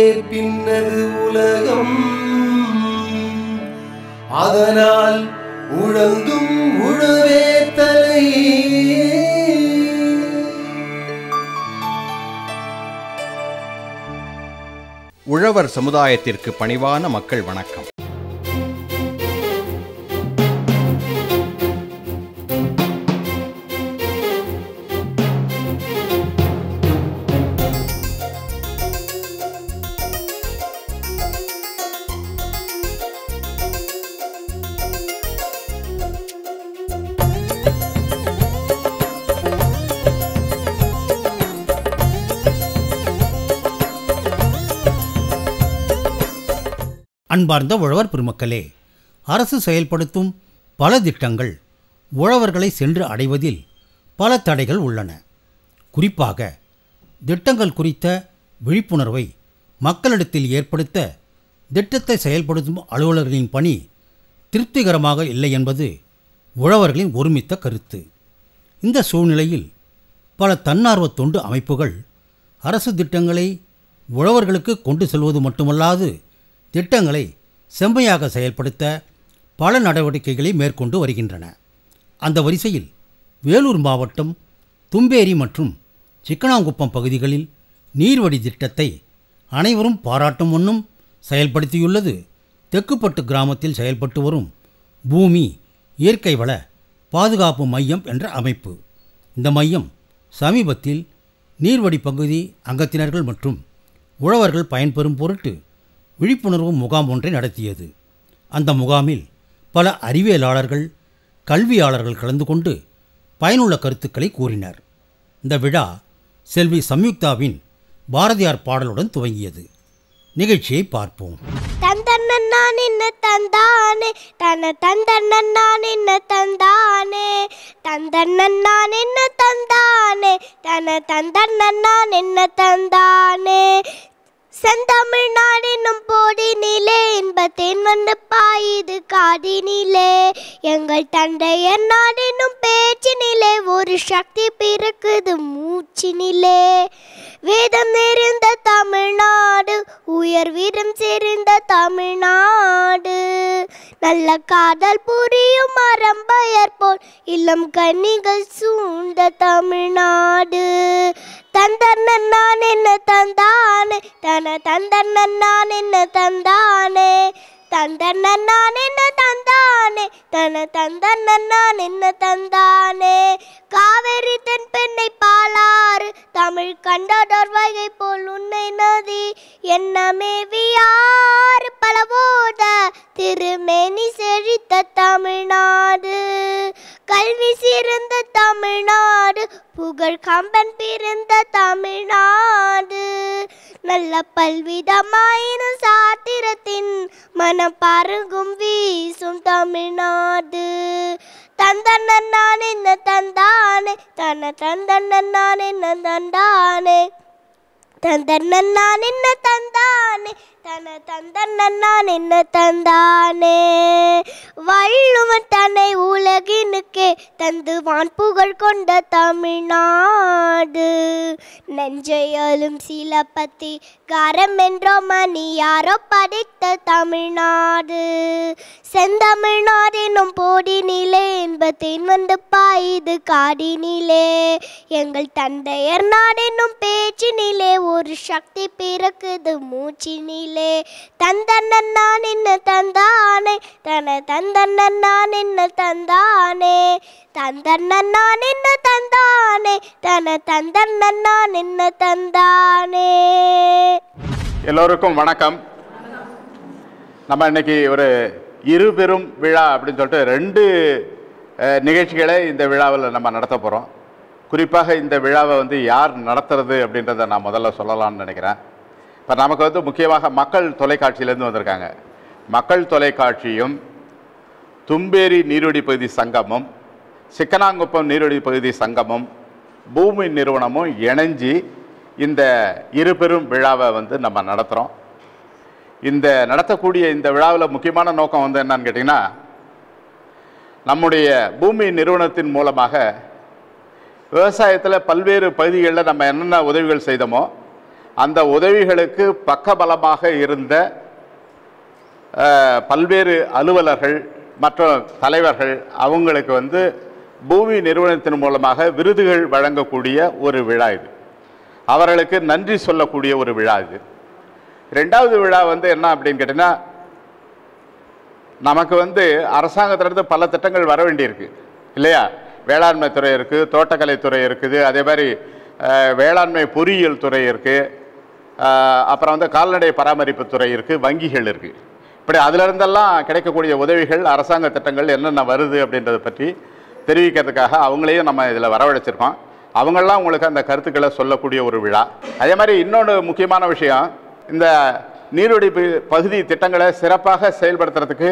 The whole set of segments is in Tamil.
பின்னது உலகம், அதனால் உழந்தும் உழவே தலை. உழவர் சமுதாயத்திற்கு பணிவான மக்கள் வணக்கம். அன்பார்ந்த உழவர் பெருமக்களே, அரசு செயல்படுத்தும் பல திட்டங்கள் உழவர்களை சென்று அடைவதில் பல தடைகள் உள்ளன. குறிப்பாக திட்டங்கள் குறித்த விழிப்புணர்வை மக்களிடத்தில் ஏற்படுத்த திட்டத்தை செயல்படுத்தும் அலுவலர்களின் பணி திருப்திகரமாக இல்லை என்பது உழவர்களின் ஒருமித்த கருத்து. இந்த சூழ்நிலையில் பல தன்னார்வ தொண்டு அமைப்புகள் அரசு திட்டங்களை உழவர்களுக்கு கொண்டு செல்வது மட்டுமல்லாது திட்டங்களை செம்மையாக செயல்படுத்த பல நடவடிக்கைகளை மேற்கொண்டு வருகின்றன. அந்த வரிசையில் வேலூர் மாவட்டம் தும்பேரி மற்றும் சிக்கனாங்குப்பம் பகுதிகளில் நீர்வடி திட்டத்தை அனைவரும் பாராட்டும் வண்ணம் செயல்படுத்தியுள்ளது தெக்குப்பட்டு கிராமத்தில் செயல்பட்டு வரும் பூமி இயற்கை வள பாதுகாப்பு மையம் என்ற அமைப்பு. இந்த மையம் சமீபத்தில் நீர்வடி பகுதி அங்கத்தினர்கள் மற்றும் உழவர்கள் பயன்பெறும் பொருட்டு விழிப்புணர்வு முகாம் ஒன்றை நடத்தியது. அந்த முகாமில் பல அறிவியலாளர்கள், கல்வியாளர்கள் கலந்து கொண்டு பயனுள்ள கருத்துக்களை கூறினர். இந்த விழா செல்வி சம்யுக்தாவின் பாரதியார் பாடலுடன் துவங்கியது. நிகழ்ச்சியை பார்ப்போம். தந்தனே தந்தானே தன தந்தனே தந்தானே தந்தனே தந்தானே தன தந்தனே தந்தானே. செந்தமிழ்நாடெனும் போடினிலே இன்பத்தேன் வந்து பாயுது காதினிலே. எங்கள் தந்தையர் நாடெனும் பேச்சினிலே ஒரு சக்தி பிறக்குது மூச்சினிலே. வேதம் நிறைந்த தமிழ்நாடு, உயர் வீரம் சேர்ந்த தமிழ்நாடு, நல்ல காதல் புரியும் அறம்பயர் போல் இளம் கன்னிகள் சூழ்ந்த தமிழ்நாடு. தந்தன் நான் என்ன தந்தானே தன தந்தன் நான் என்ன தந்தானே தந்தன் நான் என்ன தந்தானே தன தந்தன் நான் என்ன தந்தானே. காவேரி தென் பெண்ணை பாலாறு, தமிழ் கண்டதோர் வைகை போல் உன்னை நதி, என்னமேவியாறு பலவோத திருமேனி செழித்த தமிழ்நாடு. கல்வி சிறந்த தமிழ்நாடு, புகழ் கம்பன் பிறந்த தமிழ்நாடு, நல்ல பல்விதமாயின சாத்திரத்தின் மனம் பருகும் வீசும் தமிழ்நாடு. தந்தன் நான் என்ன தந்தானே தன தந்தன் நான் என்ன தந்தானே தந்தன் நான் என்ன தந்தானே தன தந்தன் நான் என்ன தந்தானே. வள்ளுவன் தன்னை உலகினுக்கே தந்து வான் புகழ் கொண்ட தமிழ்நாடு. நெஞ்சையாலும் சிலப்பத்தி காரம் என்றோ மணி யாரோ படைத்த தமிழ்நாடு. செந்தமிழ்நாடெனும் போடினிலே இன்பத்தேன் வந்து பாயுது காடினிலே. எங்கள் தந்தையர் நாடெனும் பேச்சினிலே ஒரு சக்தி பிறக்குது மூச்சினிலே. தந்தன் நான் என்ன தந்தானே தன தந்தன் நான் என்ன தந்தானே தந்தன் நான் என்ன தந்தானே தன தந்தன் நான் என்ன தந்தானே. எல்லோருக்கும் வணக்கம். நம்ம இன்னைக்கு ஒரு இருபெரும் விழா அப்படின்னு சொல்லிட்டு 2 நிகழ்ச்சிகளை இந்த விழாவில் நம்ம நடத்த போகிறோம். குறிப்பாக இந்த விழாவை யார் நடத்துறது அப்படின்றத நான் முதல்ல சொல்லலாம்னு நினைக்கிறேன். இப்போ நமக்கு முக்கியமாக மக்கள் தொலைக்காட்சியிலேருந்து வந்திருக்காங்க. மக்கள் தொலைக்காட்சியும் தும்பேரி நீர்வடி பகுதி சங்கமும் சிக்கனாங்குப்பம் நீர்வடி பகுதி சங்கமும் பூமி நிறுவனமும் இணைஞ்சி இந்த இருபெரும் விழாவை நம்ம நடத்துகிறோம். இந்த நடத்தக்கூடிய இந்த விழாவில் முக்கியமான நோக்கம் என்னன்னு கேட்டிங்கன்னா, நம்முடைய பூமி நிறுவனத்தின் மூலமாக விவசாயத்தில் பல்வேறு பகுதிகளில் நம்ம என்னென்ன உதவிகள் செய்தோமோ அந்த உதவிகளுக்கு பக்கபலமாக இருந்த பல்வேறு அலுவலர்கள் மற்றும் தலைவர்கள் அவங்களுக்கு வந்து பூமி நிறுவனத்தின் மூலமாக விருதுகள் வழங்கக்கூடிய ஒரு விழா இது. அவர்களுக்கு நன்றி சொல்லக்கூடிய ஒரு விழா இது. ரெண்டாவது விழா வந்து என்ன அப்படின்னு கேட்டிங்கன்னா, நமக்கு வந்து அரசாங்கத்திலிருந்து பல திட்டங்கள் வர வேண்டியிருக்கு இல்லையா? வேளாண்மை துறை இருக்குது, தோட்டக்கலை துறை இருக்குது, அதே மாதிரி வேளாண்மை பொறியியல் துறை இருக்குது, அப்புறம் வந்து கால்நடை பராமரிப்பு துறை இருக்குது, வங்கிகள் இருக்குது. இப்படி அதிலிருந்தெல்லாம் கிடைக்கக்கூடிய உதவிகள், அரசாங்க திட்டங்கள் என்னென்ன வருது அப்படின்றத பற்றி தெரிவிக்கிறதுக்காக அவங்களையும் நம்ம இதில் வரவழைச்சிருக்கோம். அவங்களாம் உங்களுக்கு அந்த கருத்துக்களை சொல்லக்கூடிய ஒரு விழா. அதே மாதிரி இன்னொன்று முக்கியமான விஷயம், இந்த நீர்வழி பகுதி திட்டங்களை சிறப்பாக செயல்படுத்துறதுக்கு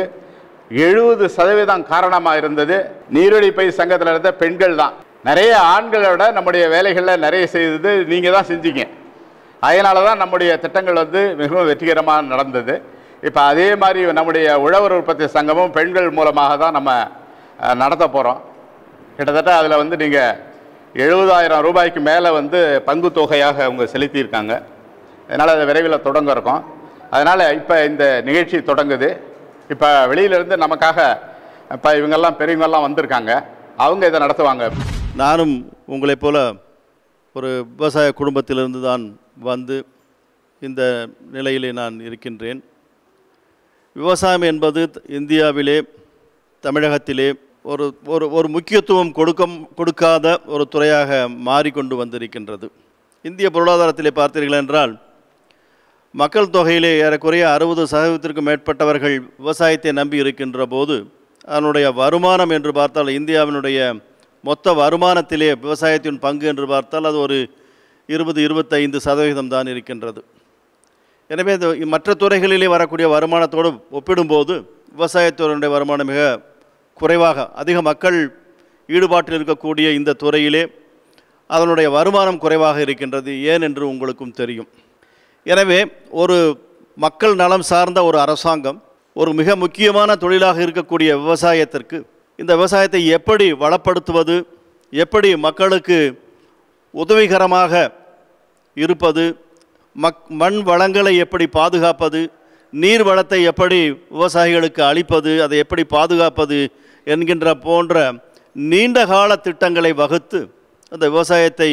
70% காரணமாக இருந்தது நீர்வழிப்பை சங்கத்தில் இருந்த பெண்கள் தான். நிறைய ஆண்களோட நம்முடைய வேலைகளில் நிறைய செய்தது நீங்கள் தான் செஞ்சீங்க. அதனால தான் நம்முடைய திட்டங்கள் வந்து மிகவும் வெற்றிகரமாக நடந்தது. இப்போ அதே மாதிரி நம்முடைய உழவர் உற்பத்தி சங்கமும் பெண்கள் மூலமாக தான் நம்ம நடத்த போகிறோம். கிட்டத்தட்ட அதில் வந்து நீங்கள் 70,000 ரூபாய்க்கு மேலே வந்து பங்கு தொகையாக அவங்க செலுத்தியிருக்காங்க. அதனால் அதை விரைவில் தொடங்க இருக்கோம். அதனால் இப்போ இந்த நிகழ்ச்சி தொடங்குது. இப்போ வெளியிலேருந்து நமக்காக இப்போ இவங்கெல்லாம் பெரியவங்கெல்லாம் வந்திருக்காங்க, அவங்க இதை நடத்துவாங்க. நானும் உங்களைப் போல ஒரு விவசாய குடும்பத்திலிருந்து தான் வந்து இந்த நிலையிலே நான் இருக்கின்றேன். விவசாயம் என்பது இந்தியாவிலே, தமிழகத்திலே ஒரு ஒரு ஒரு முக்கியத்துவம் கொடுக்காத ஒரு துறையாக மாறிக்கொண்டு வந்திருக்கின்றது. இந்திய பொருளாதாரத்திலே பார்த்தீர்கள் என்றால், மக்கள் தொகையிலே ஏறக்குறைய 60% மேற்பட்டவர்கள் விவசாயத்தை நம்பி இருக்கின்ற போது, அதனுடைய வருமானம் என்று பார்த்தால் இந்தியாவினுடைய மொத்த வருமானத்திலே விவசாயத்தின் பங்கு என்று பார்த்தால் அது ஒரு 20-25% தான் இருக்கின்றது. எனவே மற்ற துறைகளிலே வரக்கூடிய வருமானத்தோடு ஒப்பிடும்போது விவசாயத்துறையினுடைய வருமானம் மிக குறைவாக, அதிக மக்கள் ஈடுபாட்டில் இருக்கக்கூடிய இந்த துறையிலே அதனுடைய வருமானம் குறைவாக இருக்கின்றது. ஏன் என்று உங்களுக்கும் தெரியும். எனவே ஒரு மக்கள் நலம் சார்ந்த ஒரு அரசாங்கம் ஒரு மிக முக்கியமான தொழிலாக இருக்கக்கூடிய விவசாயத்திற்கு இந்த விவசாயத்தை எப்படி வளப்படுத்துவது, எப்படி மக்களுக்கு உதவிகரமாக இருப்பது, மண் வளங்களை எப்படி பாதுகாப்பது, நீர் வளத்தை எப்படி விவசாயிகளுக்கு அளிப்பது, அதை எப்படி பாதுகாப்பது என்கின்ற போன்ற நீண்டகால திட்டங்களை வகுத்து அந்த விவசாயத்தை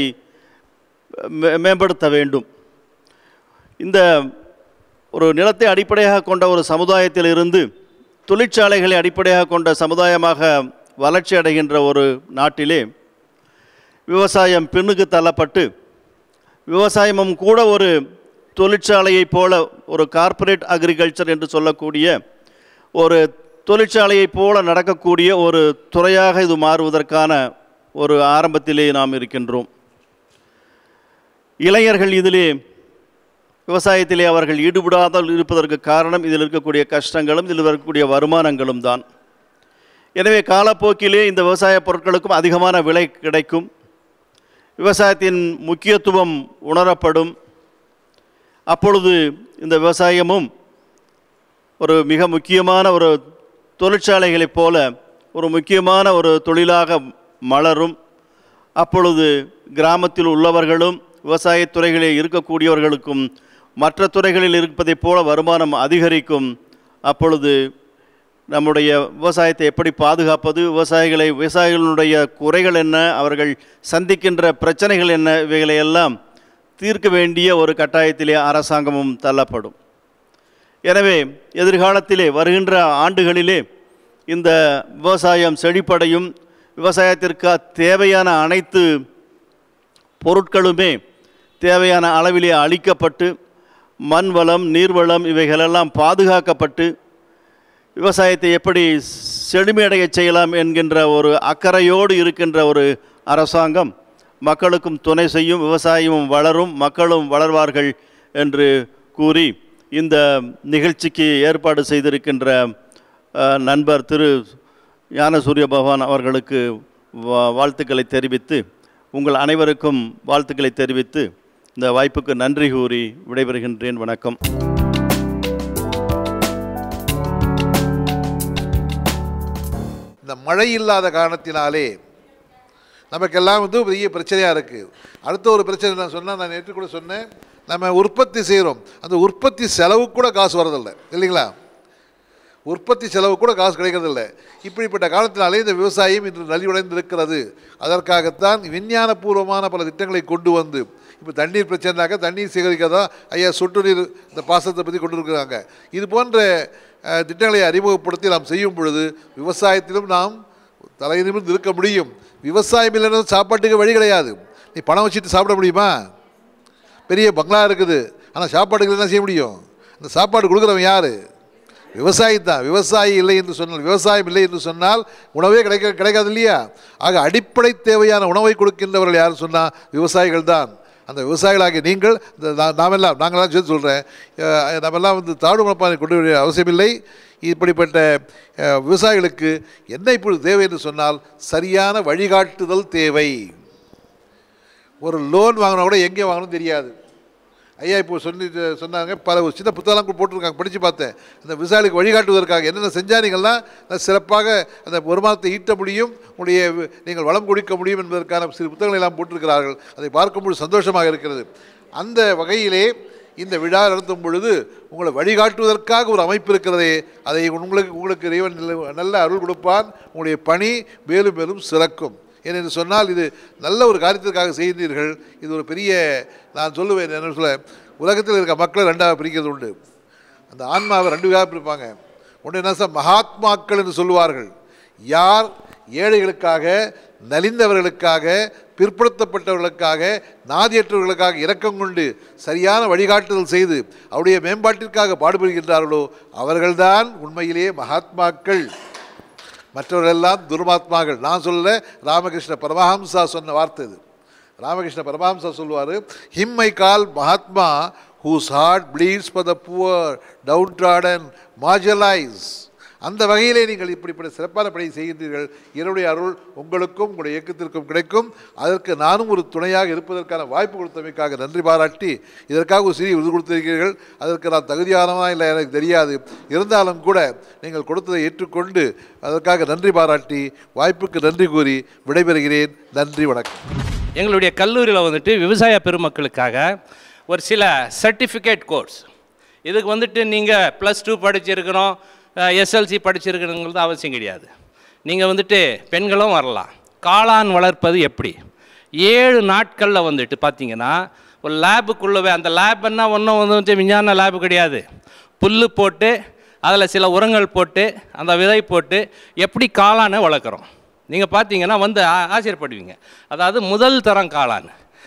மேம்படுத்த வேண்டும். இந்த ஒரு நிலத்தை அடிப்படையாக கொண்ட ஒரு சமுதாயத்தில் இருந்து தொழிற்சாலைகளை அடிப்படையாக கொண்ட சமுதாயமாக வளர்ச்சி அடைகின்ற ஒரு நாட்டிலே விவசாயம் பின்னுக்கு தள்ளப்பட்டு, விவசாயமும் கூட ஒரு தொழிற்சாலையைப் போல, ஒரு கார்ப்பரேட் அக்ரிகல்ச்சர் என்று சொல்லக்கூடிய ஒரு தொழிற்சாலையைப் போல நடக்கக்கூடிய ஒரு துறையாக இது மாறுவதற்கான ஒரு ஆரம்பத்திலே நாம் இருக்கின்றோம். இளைஞர்கள் இதிலே விவசாயத்திலே அவர்கள் ஈடுபடாமல் இருப்பதற்கு காரணம் இதில் இருக்கக்கூடிய கஷ்டங்களும் இதில் இருக்கக்கூடிய வருமானங்களும் தான். எனவே காலப்போக்கிலே இந்த விவசாய பொருட்களுக்கும் அதிகமான விலை கிடைக்கும், விவசாயத்தின் முக்கியத்துவம் உணரப்படும். அப்பொழுது இந்த விவசாயமும் ஒரு மிக முக்கியமான ஒரு தொழிற்சாலைகளைப் போல ஒரு முக்கியமான ஒரு தொழிலாக மலரும். அப்பொழுது கிராமத்தில் உள்ளவர்களும் விவசாயத் துறைகளில் இருக்கக்கூடியவர்களுக்கும் மற்ற துறைகளில் இருப்பதைப் போல வருமானம் அதிகரிக்கும். அப்பொழுது நம்முடைய விவசாயத்தை எப்படி பாதுகாப்பது, விவசாயிகளுடைய குறைகள் என்ன, அவர்கள் சந்திக்கின்ற பிரச்சனைகள் என்ன, இவைகளையெல்லாம் தீர்க்க வேண்டிய ஒரு கட்டாயத்திலே அரசாங்கமும் தள்ளப்படும். எனவே எதிர்காலத்திலே வருகின்ற ஆண்டுகளிலே இந்த விவசாயம் செழிப்படையும், விவசாயத்திற்கு தேவையான அனைத்து பொருட்களுமே தேவையான அளவிலே அளிக்கப்பட்டு, மண் வளம், நீர்வளம் இவைகளெல்லாம் பாதுகாக்கப்பட்டு, விவசாயத்தை எப்படி செழுமையடைய செய்யலாம் என்கின்ற ஒரு அக்கறையோடு இருக்கின்ற ஒரு அரசாங்கம் மக்களுக்கும் துணை செய்யும், விவசாயமும் வளரும், மக்களும் வளர்வார்கள் என்று கூறி இந்த நிகழ்ச்சிக்கு ஏற்பாடு செய்திருக்கின்ற நண்பர் திரு ஞானசூரிய பகவான் அவர்களுக்கு வாழ்த்துக்களை தெரிவித்து, உங்கள் அனைவருக்கும் வாழ்த்துக்களை தெரிவித்து இந்த வாய்ப்புக்கு நன்றி கூறி விடைபெறுகின்றேன். வணக்கம். இந்த மழை இல்லாத காரணத்தினாலே நமக்கெல்லாம் பெரிய பிரச்சனையாக இருக்குது. அடுத்த ஒரு பிரச்சனை நான் சொன்னேன், நான் நேற்று கூட சொன்னேன், நம்ம உற்பத்தி செய்கிறோம், அந்த உற்பத்தி செலவு கூட காசு வரதில்லை இல்லைங்களா? உற்பத்தி செலவு கூட காசு கிடைக்கிறதில்லை. இப்படிப்பட்ட காலத்தினாலே இந்த விவசாயம் இன்று நலிவடைந்திருக்கிறது. அதற்காகத்தான் விஞ்ஞானபூர்வமான பல திட்டங்களை கொண்டு வந்து, இப்போ தண்ணீர் பிரச்சனைனாக்க தண்ணீர் சேகரிக்கிறதா ஐயா சொட்டு நீர் இந்த பாசனத்தை பற்றி கொண்டு இருக்கிறாங்க. இது போன்ற திட்டங்களை அறிமுகப்படுத்தி நாம் செய்யும் பொழுது விவசாயத்திலும் நாம் தலை நிமிர்ந்து இருக்க முடியும். விவசாயம் இல்லைன்னா சாப்பாட்டுக்கு வழி கிடையாது. நீ பணம் வச்சுட்டு சாப்பிட முடியுமா? பெரிய பங்களா இருக்குது, ஆனால் சாப்பாட்டுக்கு என்ன செய்ய முடியும்? அந்த சாப்பாடு கொடுக்குறவன் யார்? விவசாயி தான். விவசாயி இல்லை என்று சொன்னால், விவசாயம் இல்லை என்று சொன்னால் உணவே கிடைக்காது இல்லையா? ஆக அடிப்படை தேவையான உணவை கொடுக்கின்றவர்கள் யார் சொன்னால் விவசாயிகள் தான். அந்த விவசாயிகளாகிய நீங்கள் நாங்களாம் சேர்த்து சொல்கிறேன், நம்மெல்லாம் தாழ்வு மனப்பான்மை கொண்டு வர அவசியமில்லை. இப்படிப்பட்ட விவசாயிகளுக்கு என்ன இப்பொழுது தேவை என்று சொன்னால் சரியான வழிகாட்டுதல் தேவை. ஒரு லோன் வாங்கினா கூட எங்கே வாங்கணும்னு தெரியாது. ஐயா இப்போ சொன்னாங்க, பல சின்ன புத்தகம்லாம் போட்டிருக்காங்க, படித்து பார்த்தேன். அந்த விவசாயிகளுக்கு வழிகாட்டுவதற்காக என்னென்ன செஞ்சானீங்கன்னா சிறப்பாக அந்த வருமானத்தை ஈட்ட முடியும், உங்களுடைய நீங்கள் வளம் கொடுக்க முடியும் என்பதற்கான சிறு புத்தகங்கள் எல்லாம் போட்டிருக்கிறார்கள். அதை பார்க்கும்போது சந்தோஷமாக இருக்கிறது. அந்த வகையிலே இந்த விழா நடத்தும் பொழுது உங்களை வழிகாட்டுவதற்காக ஒரு அமைப்பு இருக்கிறதே, அதை உங்களுக்கு இறைவன் நல்ல அருள் கொடுப்பான். உங்களுடைய பணி மேலும் மேலும் சிறக்கும். ஏனென்று சொன்னால் இது நல்ல ஒரு காரியத்திற்காக செய்கிறீர்கள். இது ஒரு பெரிய, நான் சொல்லுவேன் என்ன சொல்ல, உலகத்தில் இருக்க மக்களை ரெண்டாக பிரிக்கிறது உண்டு. அந்த ஆன்மாவை ரெண்டு விதமாக பிரிப்பாங்க. ஒன்று என்ன சார், மகாத்மாக்கள் என்று சொல்லுவார்கள். யார் ஏழைகளுக்காக, நலிந்தவர்களுக்காக, பிற்படுத்தப்பட்டவர்களுக்காக, நாதியற்றவர்களுக்காக இரக்கம் கொண்டு சரியான வழிகாட்டுதல் செய்து அவருடைய மேம்பாட்டிற்காக பாடுபடுகின்றார்களோ அவர்கள்தான் உண்மையிலேயே மகாத்மாக்கள். மற்றவர்களெல்லாம் துர்மாத்மாக்கள். நான் சொல்ல, ராமகிருஷ்ண பரமஹம்சா சொன்ன வார்த்தை இது. ராமகிருஷ்ண பரமஹம்சா சொல்லுவார், him I call Mahatma whose heart bleeds for the poor, downtrodden, marginalized. அந்த வகையிலே நீங்கள் இப்படிப்பட்ட சிறப்பான பணியை செய்கின்றீர்கள். என்னுடைய அருள் உங்களுக்கும் உங்களுடைய இயக்கத்திற்கும் கிடைக்கும். அதற்கு நானும் ஒரு துணையாக இருப்பதற்கான வாய்ப்பு கொடுத்தமைக்காக நன்றி பாராட்டி, இதற்காக ஒரு சிறிய விருது கொடுத்திருக்கிறீர்கள். அதற்கு நான் தகுதியானவா இல்லை எனக்கு தெரியாது. இருந்தாலும் கூட நீங்கள் கொடுத்ததை ஏற்றுக்கொண்டு அதற்காக நன்றி பாராட்டி வாய்ப்புக்கு நன்றி கூறி விடைபெறுகிறேன். நன்றி, வணக்கம். எங்களுடைய கல்லூரியில் வந்துட்டு விவசாய பெருமக்களுக்காக ஒரு சில சர்டிஃபிகேட் கோர்ஸ், இதுக்கு நீங்கள் +2 படிச்சிருக்கிறோம், எஸ்எல்சி படிச்சிருக்கிறவங்களுக்கு அவசியம் கிடையாது. நீங்கள் பெண்களும் வரலாம். காளான் வளர்ப்பது எப்படி 7 நாட்களில் பார்த்தீங்கன்னா ஒரு லேபுக்குள்ளவே, அந்த லேப்னா ஒன்றும் விஞ்ஞான லேபு கிடையாது. புல் போட்டு அதில் சில உரங்கள் போட்டு அந்த விதை போட்டு எப்படி காளானை வளர்க்குறோம் நீங்கள் பார்த்தீங்கன்னா ஆச்சரியப்படுவீங்க. அதாவது முதல் தரம் காளான்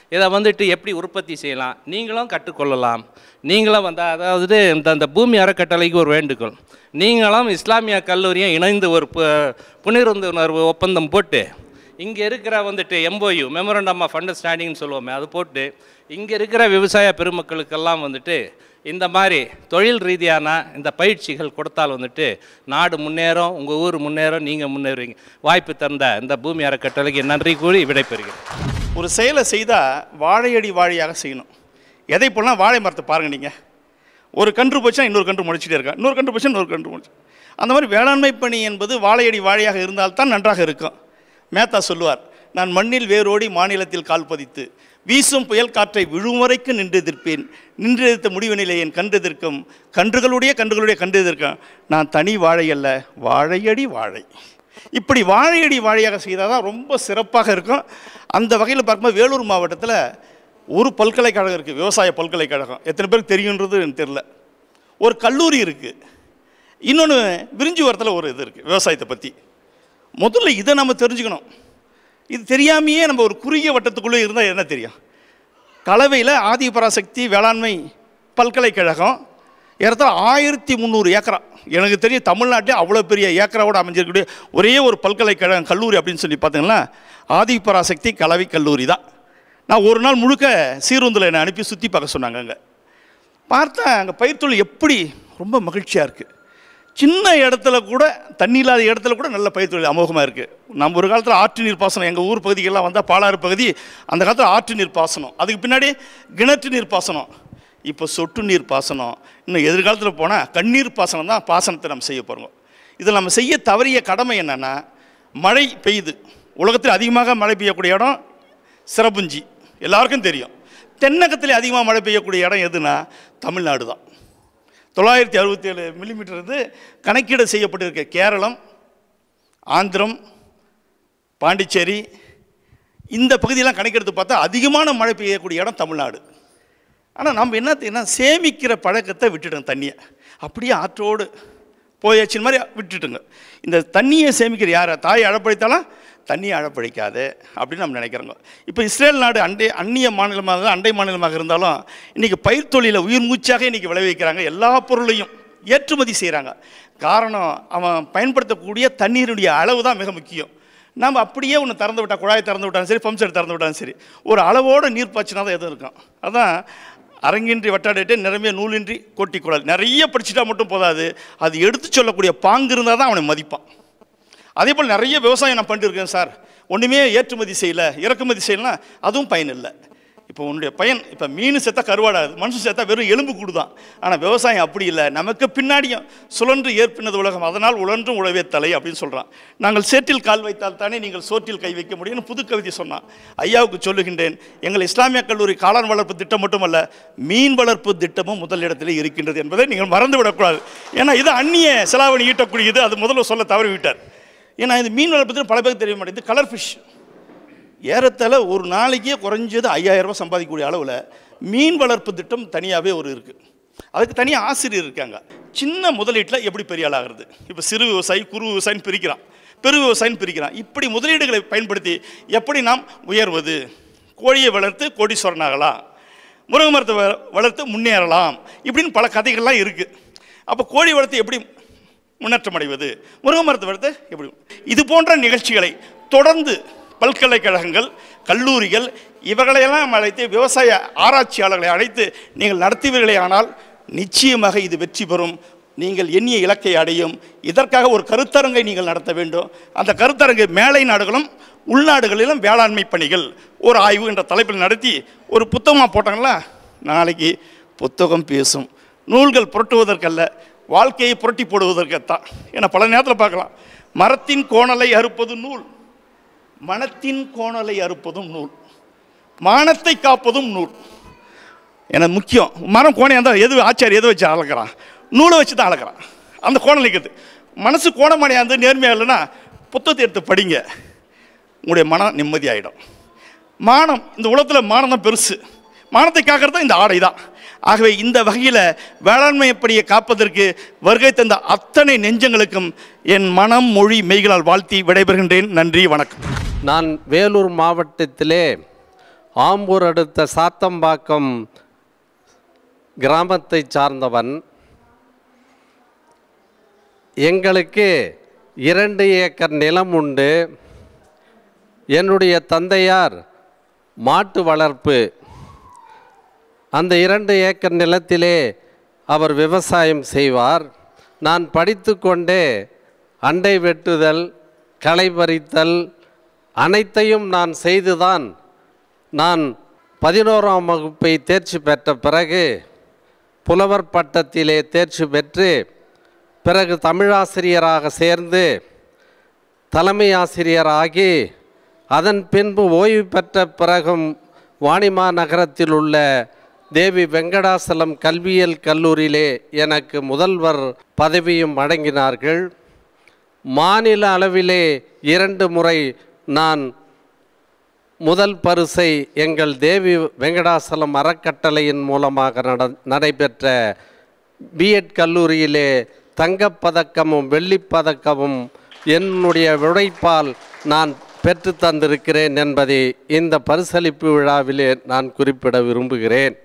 இதை எப்படி உற்பத்தி செய்யலாம் நீங்களும் கற்றுக்கொள்ளலாம். நீங்களும் அதாவது இந்த பூமி அறக்கட்டளைக்கு ஒரு வேண்டுகோள், நீங்களும் இஸ்லாமிய கல்லூரியும் இணைந்து ஒரு புனருந்துணர்வு ஒப்பந்தம் போட்டு இங்கே இருக்கிற MOU மெமரண்டம் ஆஃப் அண்டர்ஸ்டாண்டிங்னு சொல்லுவோமே, அது போட்டு இங்கே இருக்கிற விவசாய பெருமக்களுக்கெல்லாம் இந்த மாதிரி தொழில் ரீதியான இந்த பயிற்சிகள் கொடுத்தால் நாடு முன்னேறும், உங்கள் ஊர் முன்னேறும், நீங்கள் முன்னேறுவீங்க. வாய்ப்பு தந்த இந்த பூமி அறக்கட்டளைக்கு நன்றி கூறி விடைபெறுகிறேன். ஒரு செயலை செய்தால் வாழையடி வாழையாக செய்யணும். எதை போனால் வாழை மரத்தை பாருங்கள், நீங்கள் ஒரு கன்று போச்சுன்னா இன்னொரு கன்று முளைச்சிட்டே இருக்கா, இன்னொரு கன்று போச்சுன்னா இன்னொரு கன்று முளைச்சி. அந்த மாதிரி வேளாண்மை பணி என்பது வாழையடி வாழையாக இருந்தால்தான் நன்றாக இருக்கும். மேத்தா சொல்லுவார், நான் மண்ணில் வேரோடி மாநிலத்தில் கால் பதித்து வீசும் புயல் காற்றை விழும் வரைக்கும் நின்றெதிர்ப்பேன், நின்றெதிர்த்த முடிவினிலே என் கன்றெதிர்க்கும் கன்றுகளுடைய கன்றெதிர்க்கும் நான் தனி வாழை அல்ல வாழையடி வாழை. இப்படி வாழையடி வாழையாக செய்தால் தான் ரொம்ப சிறப்பாக இருக்கும். அந்த வகையில் பார்க்கும்போது வேலூர் மாவட்டத்தில் ஒரு பல்கலைக்கழகம் இருக்குது, விவசாய பல்கலைக்கழகம். எத்தனை பேருக்கு தெரியுன்றது எனக்கு தெரில. ஒரு கல்லூரி இருக்குது, இன்னொன்று விரிஞ்சிவரத்தில் ஒரு இது இருக்குது விவசாயத்தை பற்றி. முதல்ல இதை நம்ம தெரிஞ்சுக்கணும். இது தெரியாமையே நம்ம ஒரு குறுகிய வட்டத்துக்குள்ளே இருந்தால் என்ன தெரியும். கலவையில் ஆதிபராசக்தி வேளாண்மை பல்கலைக்கழகம் ஏறத்தாழ 1300 ஏக்கரா, எனக்கு தெரியும் தமிழ்நாட்டில் அவ்வளோ பெரிய ஏக்கராவோடு அமைஞ்சிருக்கக்கூடிய ஒரே ஒரு பல்கலைக்கழகம் கல்லூரி அப்படின்னு சொல்லி பார்த்தீங்கன்னா ஆதிபராசக்தி கலவை கல்லூரி தான். நான் ஒரு நாள் முழுக்க சீருந்தில் என்னை அனுப்பி சுற்றி பார்க்க சொன்னாங்க. அங்கே பார்த்தா அங்கே பயிர்த்தொழில் எப்படி ரொம்ப மகிழ்ச்சியாக இருக்குது. சின்ன இடத்துல கூட, தண்ணி இல்லாத இடத்துல கூட நல்ல பயிர்த்தொழில் அமோகமாக இருக்குது. நம்ம ஒரு காலத்தில் ஆற்று நீர் பாசனம், எங்கள் ஊர் பகுதிகள்லாம் வந்தால் பாலாறு பகுதி, அந்த காலத்தில் ஆற்று நீர் பாசனம், அதுக்கு பின்னாடி கிணற்று நீர் பாசனம், இப்போ சொட்டு நீர் பாசனம், இன்னும் எதிர்காலத்தில் போனால் கண்ணீர் பாசனம் தான் பாசனத்தை நம்ம செய்ய போகிறோம். இதில் நம்ம செய்ய தவறிய கடமை என்னென்னா, மழை பெய்யுது, உலகத்தில் அதிகமாக மழை பெய்யக்கூடிய இடம் சிரபுஞ்சி, எல்லாருக்கும் தெரியும். தென்னகத்தில் அதிகமாக மழை பெய்யக்கூடிய இடம் எதுனா தமிழ்நாடு தான். 967 மில்லிமீட்டர் வந்து கணக்கீடு செய்யப்பட்டிருக்க கேரளம், ஆந்திரம், பாண்டிச்சேரி இந்த பகுதியெல்லாம் கணக்கெடுத்து பார்த்தா அதிகமான மழை பெய்யக்கூடிய இடம் தமிழ்நாடு. ஆனால் நம்ம என்ன சேமிக்கிற பழக்கத்தை விட்டுட்டோங்க. தண்ணியை அப்படியே ஆற்றோடு போயாச்சின் மாதிரி விட்டுட்டுங்க. இந்த தண்ணியை சேமிக்கிற யாரை தாயை அழப்பழித்தாலும் தண்ணியை அழப்பழிக்காது அப்படின்னு நம்ம நினைக்கிறோங்க. இப்போ இஸ்ரேல் நாடு அந்நிய மாநிலமாக அண்டை மாநிலமாக இருந்தாலும் இன்றைக்கி பயிர் தொழிலை உயிர் மூச்சாக இன்றைக்கி விளைவிக்கிறாங்க. எல்லா பொருளையும் ஏற்றுமதி செய்கிறாங்க. காரணம் அவன் பயன்படுத்தக்கூடிய தண்ணீருடைய அளவு தான் மிக முக்கியம். நம்ம அப்படியே ஒன்று திறந்து விட்டால், குழாயை திறந்து விட்டாலும் சரி, பம்ப் செட் திறந்து விட்டாலும் சரி, ஒரு அளவோடு நீர் பாய்ச்சினா தான் எதுவும் இருக்கும். அதான் அரங்கின்றி வட்டாடிட்டு நிரம்பிய நூலின்றி கொட்டி குழல். நிறைய படிச்சுட்டா மட்டும் போதாது, அது எடுத்து சொல்லக்கூடிய பாங்கு இருந்தால் தான் அவனை மதிப்பான். அதே போல் நிறைய விவசாயம் நான் பண்ணிருக்கேன் சார், ஒன்றுமே ஏற்றுமதி செய்யலை இறக்குமதி செய்யலாம், அதுவும் பயன் இல்லை. இப்போ உன்னுடைய பயன், இப்போ மீன் செத்தா கருவாடாது, மனுஷன் செத்தா வெறும் எலும்பு கூடுதான். ஆனால் விவசாயம் அப்படி இல்லை, நமக்கு பின்னாடியும் சுழன்று ஏற்பினது உலகம், அதனால் உழன்றும் உழவே தலை அப்படின்னு சொல்கிறான். நாங்கள் சேற்றில் கால் வைத்தால் தானே நீங்கள் சோற்றில் கை வைக்க முடியும்னு புது கவிதை சொன்னான். ஐயாவுக்கு சொல்லுகின்றேன், எங்கள் இஸ்லாமிய கல்லூரி காளான் வளர்ப்பு திட்டம் மட்டுமல்ல, மீன் வளர்ப்பு திட்டமும் முதலிடத்தில் இருக்கின்றது என்பதை நீங்கள் மறந்து விடக்கூடாது. ஏன்னா இது அந்நிய செலாவணி ஈட்டக்கூடியது, அது முதல்ல சொல்ல தவறிவிட்டார். ஏன்னா இது மீன் வளர்ப்பு திட்டம் பல பேருக்கு தெரிய மாட்டேங்குது. கலர் ஃபிஷ் ஏறத்தாழ ஒரு நாளைக்கே குறைஞ்சது 5000 ரூபாய் சம்பாதிக்கக்கூடிய அளவில் மீன் வளர்ப்பு திட்டம் தனியாகவே ஒரு இருக்குது. அதுக்கு தனியாக ஆசிரியர் இருக்காங்க. சின்ன முதலீட்டில் எப்படி பெரிய ஆளாகிறது. இப்போ சிறு விவசாயி, குறு விவசாயின்னு பிரிக்கிறான், பெரு விவசாயின்னு பிரிக்கிறான். இப்படி முதலீடுகளை பயன்படுத்தி எப்படி நாம் உயர்வது, கோழியை வளர்த்து கோடீஸ்வரனாகலாம், முருங்கை மரத்தை வளர்த்து முன்னேறலாம், இப்படின்னு பல கதைகள்லாம் இருக்குது. அப்போ கோழி வளர்த்து எப்படி முன்னேற்றம் அடைவது, முருங்கை மரத்தை வளர்த்து எப்படி, இது போன்ற நிகழ்ச்சிகளை தொடர்ந்து பல்கலைக்கழகங்கள், கல்லூரிகள் இவர்களையெல்லாம் அழைத்து, விவசாய ஆராய்ச்சியாளர்களை அழைத்து நீங்கள் நடத்துவீர்களே ஆனால் நிச்சயமாக இது வெற்றி பெறும், நீங்கள் எண்ணிய இலக்கை அடையும். இதற்காக ஒரு கருத்தரங்கை நீங்கள் நடத்த வேண்டும். அந்த கருத்தரங்கை மேலை நாடுகளும் உள்நாடுகளிலும் வேளாண்மை பணிகள் ஒரு ஆய்வு என்ற தலைப்பில் நடத்தி ஒரு புத்தகமாக போட்டாங்களா, நாளைக்கு புத்தகம் பேசும். நூல்கள் புரட்டுவதற்கல்ல, வாழ்க்கையை புரட்டி போடுவதற்குத்தான். ஏன்னா பல நேரத்தில் பார்க்கலாம், மரத்தின் கோணலை அறுப்பது நூல், மனத்தின் கோணலை அறுப்பதும் நூல், மானத்தை காப்பதும் நூல். எனக்கு முக்கியம், மரம் கோணையாக இருந்தால் எது ஆச்சாரி எதை வச்சு அளக்கிறான், நூலை வச்சு தான் அளக்கிறான். அந்த கோணலைக்கிறது மனசு கோணமணியாக இருந்து நேர்மையாக இல்லைன்னா புத்தகத்தை எடுத்து படிங்க, உங்களுடைய மனம் நிம்மதியாகிடும். மானம், இந்த உலகத்தில் மானம் தான் பெருசு, மானத்தை காக்கிறது தான் இந்த ஆடை தான். ஆகவே இந்த வகையில் வேளாண்மை பணியை காப்பதற்கு வருகை தந்த அத்தனை நெஞ்சங்களுக்கும் என் மனம் மொழி மெய்களால் வாழ்த்தி விடைபெறுகின்றேன். நன்றி, வணக்கம். நான் வேலூர் மாவட்டத்திலே ஆம்பூர் அடுத்த சாத்தம்பாக்கம் கிராமத்தை சார்ந்தவன். எங்களுக்கு 2 ஏக்கர் நிலம் உண்டு. என்னுடைய தந்தையார் மாட்டு வளர்ப்பு, அந்த 2 ஏக்கர் நிலத்திலே அவர் விவசாயம் செய்வார். நான் படித்து கொண்டே அண்டை வெட்டுதல், களை பறித்தல் அனைத்தையும் நான் செய்துதான் நான் 11ஆம் வகுப்பை தேர்ச்சி பெற்ற பிறகு புலவர் பட்டத்திலே தேர்ச்சி பெற்று பிறகு தமிழாசிரியராக சேர்ந்து தலைமை ஆசிரியராகி அதன் பின்பு ஓய்வு பெற்ற பிறகும் வாணிமா நகரத்தில் உள்ள தேவி வெங்கடாசலம் கல்வியியல் கல்லூரியிலே எனக்கு முதல்வர் பதவியும் வழங்கினார்கள். மாநில அளவிலே 2 முறை நான் முதல் பரிசை எங்கள் தேவி வெங்கடாசலம் அறக்கட்டளையின் மூலமாக நடைபெற்ற பிஎட் கல்லூரியிலே தங்கப்பதக்கமும் வெள்ளிப்பதக்கமும் என்னுடைய உழைப்பால் நான் பெற்று தந்திருக்கிறேன் என்பதை இந்த பரிசளிப்பு விழாவிலே நான் குறிப்பிட விரும்புகிறேன்.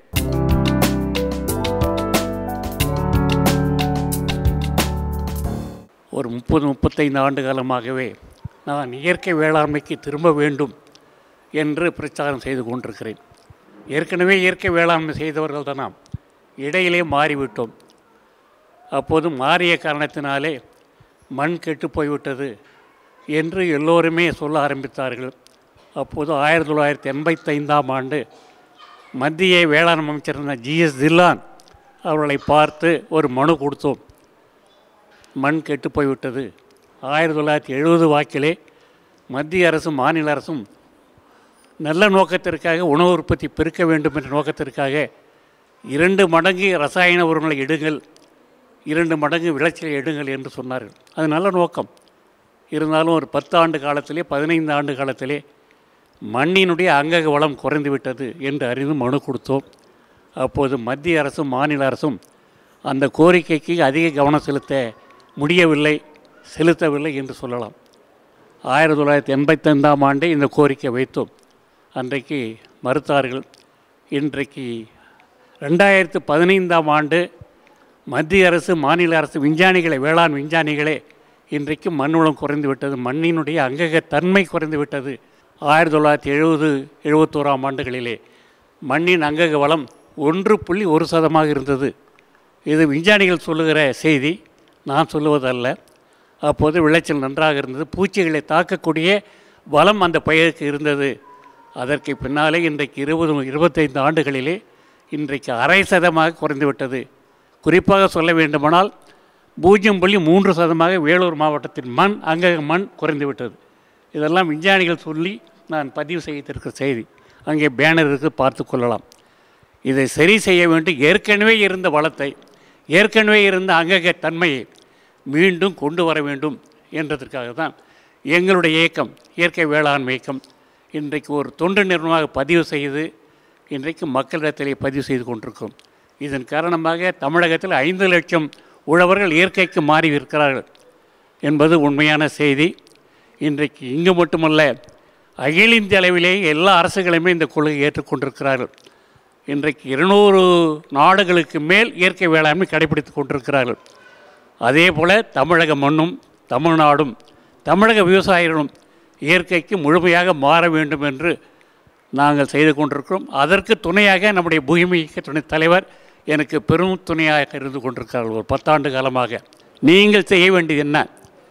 ஒரு 30-35 ஆண்டு காலமாகவே நான் இயற்கை வேளாண்மைக்கு திரும்ப வேண்டும் என்று பிரச்சாரம் செய்து கொண்டிருக்கிறேன். ஏற்கனவே இயற்கை வேளாண்மை செய்தவர்கள் தான் நாம், இடையிலே மாறிவிட்டோம். அப்போது மாறிய காரணத்தினாலே மண் கெட்டு போய்விட்டது என்று எல்லோருமே சொல்ல ஆரம்பித்தார்கள். அப்போது 1985ஆம் ஆண்டு மத்திய வேளாண் அமைச்சரான ஜிஎஸ் தில்லான் அவர்களை பார்த்து ஒரு மனு கொடுத்தோம். மண் கெட்டு போய்விட்டது. 1970 வாக்கிலே மத்திய அரசும் மாநில அரசும் நல்ல நோக்கத்திற்காக உணவு உற்பத்தி பெருக்க வேண்டும் என்ற நோக்கத்திற்காக 2 மடங்கு ரசாயன உரங்களை எடுங்கள், 2 மடங்கு விளைச்சலை எடுங்கள் என்று சொன்னார்கள். அது நல்ல நோக்கம். இருந்தாலும் ஒரு 10 ஆண்டு காலத்திலே 15 ஆண்டு காலத்திலே மண்ணினுடைய அங்கக வளம் குறைந்து விட்டது என்று அறிந்து மனு கொடுத்தோம். அப்போது மத்திய அரசும் மாநில அரசும் அந்த கோரிக்கைக்கு அதிக கவனம் செலுத்தவில்லை என்று சொல்லலாம். 1985ஆம் ஆண்டே இந்த கோரிக்கை வைத்தோம். அன்றைக்கு மறுத்தார்கள். இன்றைக்கு 2015ஆம் ஆண்டு மத்திய அரசு மாநில அரசு விஞ்ஞானிகளை, வேளாண் விஞ்ஞானிகளே, இன்றைக்கு மண் வளம் குறைந்து விட்டது, மண்ணினுடைய அங்கக தன்மை குறைந்து விட்டது. 1970-71ஆம் ஆண்டுகளிலே மண்ணின் அங்கக வளம் 1.1% இருந்தது. இது விஞ்ஞானிகள் சொல்லுகிற செய்தி, நான் சொல்லுவதல்ல. அப்போது விளைச்சல் நன்றாக இருந்தது, பூச்சிகளை தாக்கக்கூடிய வளம் அந்த பயிருக்கு இருந்தது. அதற்கு பின்னாலே இன்றைக்கு 20-25 ஆண்டுகளிலே இன்றைக்கு 0.5% குறைந்துவிட்டது. குறிப்பாக சொல்ல வேண்டுமானால் 0.3% வேலூர் மாவட்டத்தின் அங்கக மண் குறைந்துவிட்டது. இதெல்லாம் விஞ்ஞானிகள் சொல்லி நான் பதிவு செய்திருக்கிற செய்தி. அங்கே பேனர் இருக்குது, பார்த்து கொள்ளலாம். இதை சரி செய்ய வேண்டும். ஏற்கனவே இருந்த வளத்தை, ஏற்கனவே இருந்த அங்கக தன்மையை மீண்டும் கொண்டு வர வேண்டும் என்றதற்காக தான் எங்களுடைய இயக்கம், இயற்கை வேளாண்மை இயக்கம், இன்றைக்கு ஒரு தொண்டு நிறுவனமாக பதிவு செய்து இன்றைக்கு மக்களிடத்திலே பதிவு செய்து கொண்டிருக்கிறோம். இதன் காரணமாக தமிழகத்தில் 5 லட்சம் உழவர்கள் இயற்கைக்கு மாறி இருக்கிறார்கள் என்பது உண்மையான செய்தி. இன்றைக்கு இங்கு மட்டுமல்ல, அகில இந்திய அளவிலேயே எல்லா அரசுகளுமே இந்த கொள்கையை ஏற்றுக்கொண்டிருக்கிறார்கள். இன்றைக்கு 200 நாடுகளுக்கு மேல் இயற்கை வேளாண்மை கடைபிடித்து கொண்டிருக்கிறார்கள். அதே போல் தமிழக மண்ணும் தமிழ்நாடும் தமிழக விவசாயிகளும் இயற்கைக்கு முழுமையாக மாற வேண்டும் என்று நாங்கள் செய்து கொண்டிருக்கிறோம். அதற்கு துணையாக நம்முடைய பூமி இயக்க துணைத் தலைவர் எனக்கு பெரும் துணையாக இருந்து கொண்டிருக்கிறார்கள். ஒரு 10 ஆண்டு காலமாக நீங்கள் செய்ய வேண்டியது என்ன?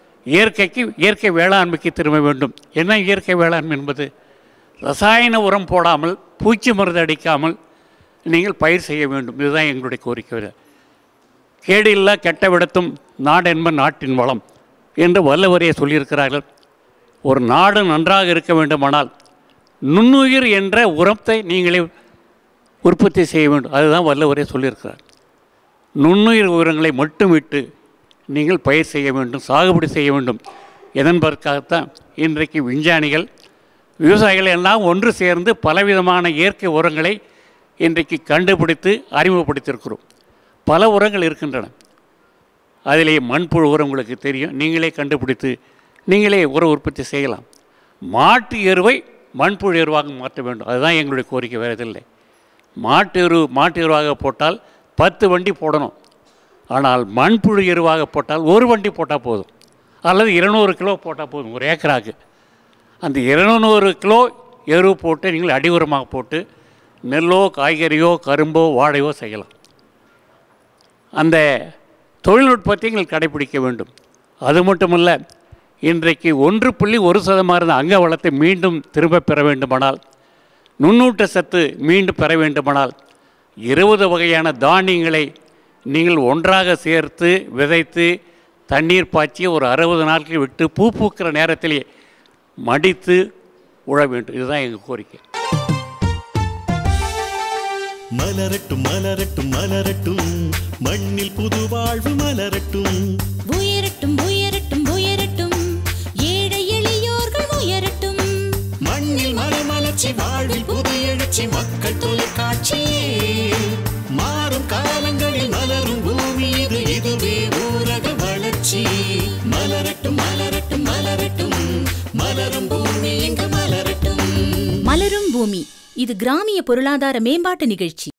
இயற்கை வேளாண்மைக்கு திரும்ப வேண்டும். என்ன இயற்கை வேளாண்மை என்பது? ரசாயன உரம் போடாமல், பூச்சி மருந்து அடிக்காமல் நீங்கள் பயிர் செய்ய வேண்டும். இதுதான் எங்களுடைய கோரிக்கை. கேடு இல்லா கெட்ட விடத்தும் நாடு என்ப நாட்டின் வளம் என்று வள்ளுவரே சொல்லியிருக்கிறார்கள். ஒரு நாடு நன்றாக இருக்க வேண்டுமானால் நுண்ணுயிர் என்ற உரத்தை நீங்களே உற்பத்தி செய்ய வேண்டும். அதுதான் வள்ளுவரே சொல்லியிருக்கிறார். நுண்ணுயிர் உரங்களை மட்டும் விட்டு நீங்கள் பயிர் செய்ய வேண்டும், சாகுபடி செய்ய வேண்டும். என்பதற்காகத்தான் இன்றைக்கு விஞ்ஞானிகள், விவசாயிகள் எல்லாம் ஒன்று சேர்ந்து பலவிதமான இயற்கை உரங்களை இன்றைக்கு கண்டுபிடித்து அறிமுகப்படுத்தியிருக்கிறோம். பல உரங்கள் இருக்கின்றன. அதிலே மண்புழு உரம் உங்களுக்கு தெரியும், நீங்களே கண்டுபிடித்து நீங்களே உர உற்பத்தி செய்யலாம். மாட்டு எருவை மண்புழு எருவாக மாற்ற வேண்டும். அதுதான் எங்களுடைய கோரிக்கை, வேறு எதில்லை. மாட்டு எருவாக போட்டால் 10 வண்டி போடணும். ஆனால் மண்புழு எருவாக போட்டால் 1 வண்டி போட்டால் போதும், அல்லது 200 கிலோ போட்டால் போதும் ஒரு ஏக்கராக்கு. அந்த 200 கிலோ எரு போட்டு நீங்கள் அடி உரமாக போட்டு நெல்லோ காய்கறியோ கரும்போ வாழையோ செய்யலாம். அந்த தொழில்நுட்பத்தை நீங்கள் கடைபிடிக்க வேண்டும். அது மட்டுமல்ல, இன்றைக்கு 1.1% இருந்த அங்க வளத்தை மீண்டும் திரும்ப பெற வேண்டுமானால், நுண்ணூட்ட சத்து மீண்டும் பெற வேண்டுமானால் 20 வகையான தானியங்களை நீங்கள் ஒன்றாக சேர்த்து விதைத்து தண்ணீர் பாய்ச்சி ஒரு 60 நாட்கள் விட்டு பூ பூக்கிற நேரத்திலே மடித்து உழ வேண்டும். இதுதான் எங்கள் கோரிக்கை. மலரட்டும் மலரட்டும் மலரட்டும், மண்ணில் புது வாழ்வு மலரட்டும். உயரட்டும் உயரட்டும் உயரட்டும், ஏழை எளியோர்கள் உயரட்டும். மண்ணில் மலமலர்ச்சி, வாழ்வில் புது எழுச்சி, மக்கள் தொலைக்காட்சி. மாறும் காலங்களில் மலரும் பூமி இது, இதுவே ஊரக வளர்ச்சி. மலரட்டும் மலரட்டும் மலரட்டும், மலரும் பூமி இங்கு மலரட்டும். மலரும் பூமி, இது கிராமிய பொருளாதார மேம்பாட்டு நிகழ்ச்சி.